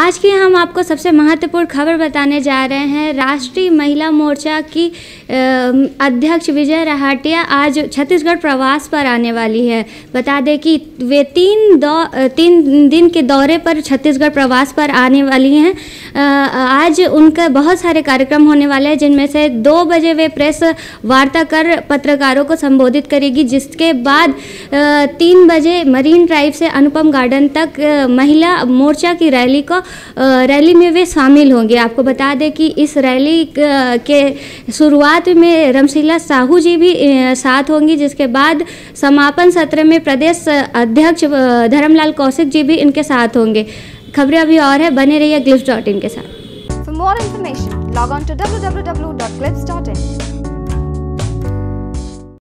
आज की हम आपको सबसे महत्वपूर्ण खबर बताने जा रहे हैं। राष्ट्रीय महिला मोर्चा की अध्यक्ष विजय राहटिया आज छत्तीसगढ़ प्रवास पर आने वाली है। बता दें कि वे तीन दिन के दौरे पर छत्तीसगढ़ प्रवास पर आने वाली हैं। आज उनका बहुत सारे कार्यक्रम होने वाले हैं, जिनमें से 2 बजे वे प्रेस वार्ता कर पत्रकारों को संबोधित करेगी, जिसके बाद 3 बजे मरीन ड्राइव से अनुपम गार्डन तक महिला मोर्चा की रैली में वे शामिल होंगे। आपको बता दें कि इस रैली के शुरुआत में रमशीला साहू जी भी साथ होंगी, जिसके बाद समापन सत्र में प्रदेश अध्यक्ष धर्मलाल कौशिक जी भी इनके साथ होंगे। खबरें अभी और है, बने रहिए Glibs.in के साथ। For more information, log on to www.glibs.in.